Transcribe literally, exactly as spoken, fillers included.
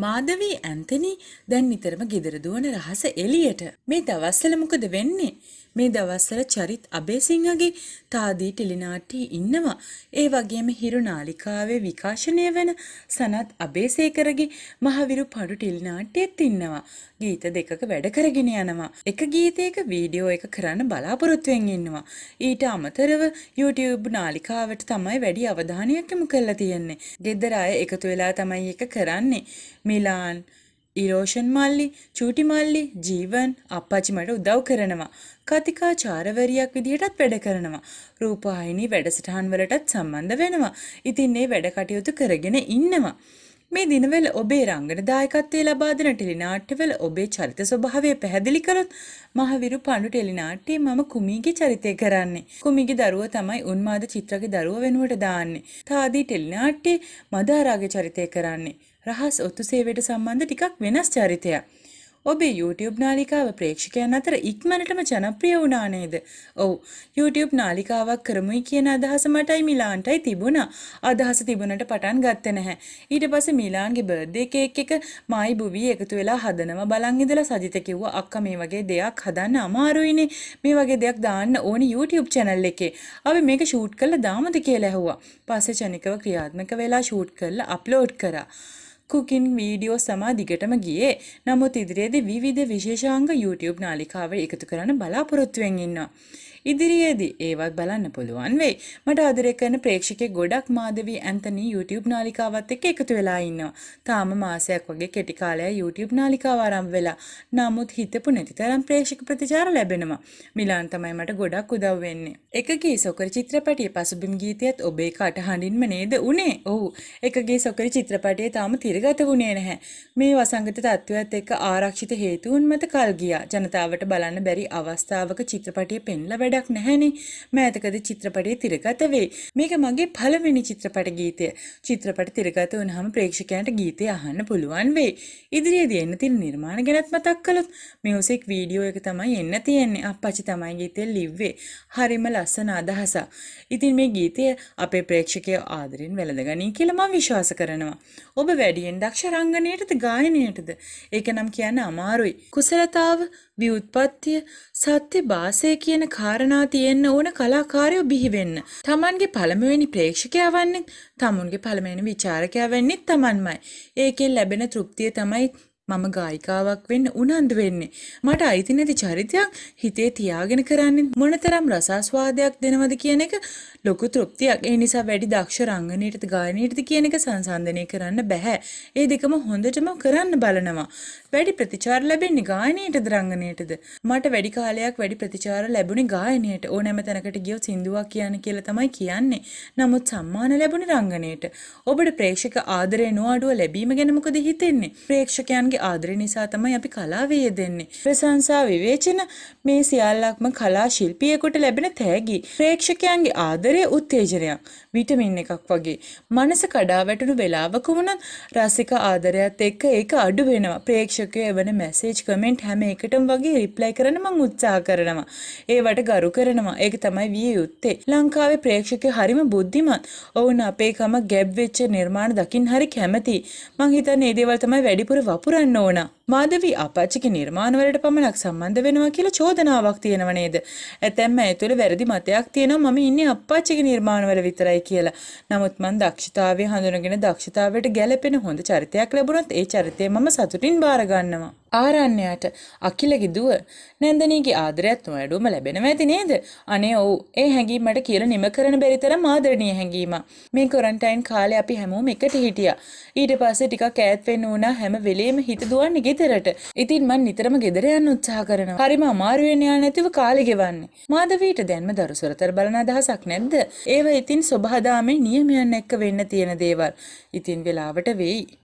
Madhavi Anthony දැන් නිතරම ගෙදර දුවන රහස එළියට. මේ දවස්වල මොකද වෙන්නේ? මේ දවස්වල චරිත් අබේසිංහගේ තාදී ටෙලිනාට්‍යයේ ඉන්නවා. ඒ වගේම හිරු නාලිකාවේ විකාශනය වෙන සනත් අබේසේකරගේ මහවිරු පඩු ටෙලිනාට්‍යයේත් ඉන්නවා. ගීත දෙකක වැඩ කරගෙන යනවා. එක ගීතයක වීඩියෝ එක කරන්න බලාපොරොත්තුෙන් ඉන්නවා. ඊට අමතරව YouTube නාලිකාවට තමයි වැඩි අවධානයක් යොමු කරලා තියෙන්නේ. ගෙදර අය එකතු වෙලා තමයි ඒක කරන්නේ. මිලාන් ඉරෝෂන් මල්ලි, චූටි මල්ලි, ජීවන් අප්පච්චි මට උදව් කරනවා. කතිකා චාරවරියක් විදිහටත් වැඩ කරනවා. රූපවාහිනී වැඩසටහන් වලටත් සම්බන්ධ වෙනවා. ඉතින් මේ වැඩ කටයුතු කරගෙන ඉන්නවා. මේ දිනවල ඔබේ රංගන දායකත්වයේ ලබා දෙන ටෙලිනාට්‍යවල ඔබේ චරිත ස්වභාවය පැහැදිලි කළොත් මහවිරු පඬු ටෙලිනාට්‍යයේ මම කුමීගේ චරිතය කරන්නේ. කුමීගේ දරුව තමයි උන්මාද චිත්‍රගේ දරුව වෙනුවට දාන්නේ. තාදී ටෙලිනාට්‍යයේ මදාරාගේ චරිතය කරන්නේ. රහස් ඔත්තු සේවයට සම්බන්ධ ටිකක් වෙනස් චරිතයක්. ඔබේ YouTube නාලිකාව ප්‍රේක්ෂකයන් අතර ඉක්මනටම ජනප්‍රිය වුණා නේද? ඔව්. YouTube නාලිකාවක් කරමුයි කියන අදහස මටයි මිලාන්ටයි තිබුණා. අදහස තිබුණට පටන් ගත්තේ නැහැ. ඊට පස්සේ මිලාන්ගේ බර්ත්ඩේ කේක් එක මායි බුවී එකතු වෙලා හදනවා බලන් ඉඳලා සජිත කිව්වා අක්කා මේ වගේ දෙයක් හදන්න අමාරුයිනේ. මේ වගේ දෙයක් දාන්න ඕනි YouTube channel එකේ. අපි මේක shoot කරලා දාමුද කියලා ඇහුවා. පස්සේ චනිකව ක්‍රියාත්මක වෙලා shoot කරලා upload කරා. කුකින් වීඩියෝ සමා දිගටම ගියේ. නමුත් ඉදිරියේදී විවිධ විශේෂාංග YouTube නාලිකාවට එකතු කරන්න බලාපොරොත්තු වෙමින් ඉන්නවා. ඉදිරියේදී ඒවත් බලන්න පුළුවන් වෙයි. මට ආදරය කරන ප්‍රේක්ෂකයෙක් ගොඩක් මාධවී ඇන්තනි YouTube නාලිකාවත් එක්ක එකතු වෙලා ඉන්නවා. තාම මාසයක් වගේ කෙටි කාලයක් YouTube නාලිකාව ආරම්භ වෙලා. නමුත් හිතපු නැති තරම් ප්‍රේක්ෂක ප්‍රතිචාර ලැබෙනවා. මිලාන් තමයි මට ගොඩක් උදව් වෙන්නේ. එකගේ සොකරි චිත්‍රපටයේ පසුබිම් ගීතයත් ඔබේ කටහඬින්ම නේද උනේ? ඔව්. එකගේ සොකරි චිත්‍රපටයේ තාම තිරගත වුණේ නැහැ. මේ වසංගත තත්ත්වයට එක්ක ආරක්ෂිත හේතුන් මත කල් ගියා. ජනතාවට බලන්න බැරි අවස්ථාවක චිත්‍රපටයේ පෙන්ලා වැඩක් නැහැනේ. මෑතකදී චිත්‍රපටයේ තිරගත වෙයි. මේක මගේ පළවෙනි චිත්‍රපට ගීතය. චිත්‍රපට තිරගත වුණාම ප්‍රේක්ෂකයන්ට ගීතය අහන්න පුළුවන් වෙයි. ඉදිරියේදී එන්න තියෙන නිර්මාණ ගැනත් මතක් කළොත් මියුසික් වීඩියෝ එක තමයි එන්න තියෙන්නේ. අප්පච්චි තමයි ගීතය ලිව්වේ. හරිම ලස්සන අදහසක්. ඉතින් මේ ගීතය අපේ ප්‍රේක්ෂකයෝ ආදරෙන් වැළඳගනී කියලා මම විශ්වාස කරනවා. ඔබ වැඩියෙන් දක්ෂ රංගනයටද ගායනයටද? ඒක නම් කියන්න අමාරුයි. කුසලතාව, ව්‍යුත්පත්තිය, සත්‍ය වාසය කියන කාරණා තියෙන්න ඕන කලාකාරයෝ බිහි වෙන්න. Tamanගේ පළමුවෙනි ප්‍රේක්ෂකයා වන්නේ, tamunගේ පළමුවෙනි විචාරකයා වෙන්නේ Tamanමයි. ඒකෙන් ලැබෙන තෘප්තිය තමයි මම ගායිකාවක් වෙන්න උනන්දු වෙන්නේ. මට අයිති නැති චරිතයක් හිතේ තියාගෙන කරන්නේ මොනතරම් රසාස්වාදයක් දෙනවද කියන එක ලොකු තෘප්තියක්. ඒ නිසා වැඩි දක්ෂ රංගනයටද ගායනයටද කියන එක සංසන්දනය කරන්න බෑ. ඒ දෙකම හොඳටම කරන්න බලනවා. වැඩි ප්‍රතිචාර ලැබෙන්නේ ගායනයටද රංගනයටද? මට වැඩි කාලයක් වැඩි ප්‍රතිචාර ලැබුණේ ගායනයට. ඕනෑම තැනකට ගියොත් සින්දුවක් කියන්න කියලා තමයි කියන්නේ. නමුත් සම්මාන ලැබුණේ රංගනයට. ඔබට ප්‍රේක්ෂක ආදරය නොඅඩුව ලැබීම ගැන මොකද හිතෙන්නේ? ප්‍රේක්ෂකයන්ගේ ආදරය නිසා තමයි අපි කලාවේ යෙදෙන්නේ. ප්‍රශංසා විවේචන මේ සියල්ලක්ම කලා ශිල්පියෙකුට ලැබෙන තෑගි. ප්‍රේක්ෂකයන්ගේ ආදරය උත්තේජනයක්. විටමින් එකක් වගේ. මනස කඩා වැටුණු වෙලාවක වුණත් රසික ආදරයත් එක්ක ඒක අඩු වෙනවා. ප්‍රේක්ෂකයෝ එවන මැසේජ් කමෙන්ට් හැම එකටම වගේ රිප්ලයි කරන්න මම උත්සාහ කරනවා. ඒවට ගරු කරනවා. ඒක තමයි විය යුත්තේ. ලංකාවේ ප්‍රේක්ෂකයෝ හරිම බුද්ධිමත්. ඔවුන් අපේකම ගැබ් වෙච්ච නිර්මාණ දකින්න හරි කැමතියි. මං හිතන්නේ මේ දේවල් තමයි වැඩිපුර වපුරන්න ඕන. මාධවී අපච්චිගේ නිර්මාණ වලට පමණක් සම්බන්ධ වෙනවා කියලා චෝදනාවක් තියෙනව නේද? ඇතැම්ම ඇතුළේ වැරදි මතයක් තියෙනවා මම ඉන්නේ අපච්චිගේ නිර්මාණ වල විතරයි කියලා. නමුත් මම දක්ෂතාවය හඳුනගෙන දක්ෂතාවයට ගැළපෙන හොඳ චරිතයක් ලැබුණොත් ඒ චරිතය මම සතුටින් බාර ගන්නවා. ආරණ්‍යයට අකිලගේ දුව නැන්දනීගේ ආදරයත් නොඅඩුවම ලැබෙනවා ඇති නේද? අනේ ඔව්. ඒ හැඟීම මට කියලා නිම කරන බැරි තරම් ආදරණීය හැඟීමක්. මේ ක්වොරන්ටයින් කාලේ අපි හැමෝම එකට හිටියා. ඊට පස්සේ ටිකක් ඈත් වෙන්න වුණා. හැම වෙලේම හිත දුවන්නේ ගෙදරට. ඉතින් මම නිතරම ගෙදර යන්න උත්සාහ කරනවා. හරිම අමාරුවෙන් යා නැතිව කාලේ ගෙවන්නේ. මාධවීට දැන්ම දරුසරතර බලන අදහසක් නැද්ද? ඒව ඉතින් සබහාදාමේ නියමයන් එක්ක වෙන්න තියෙන දේවල්. ඉතින් වෙලාවට වෙයි.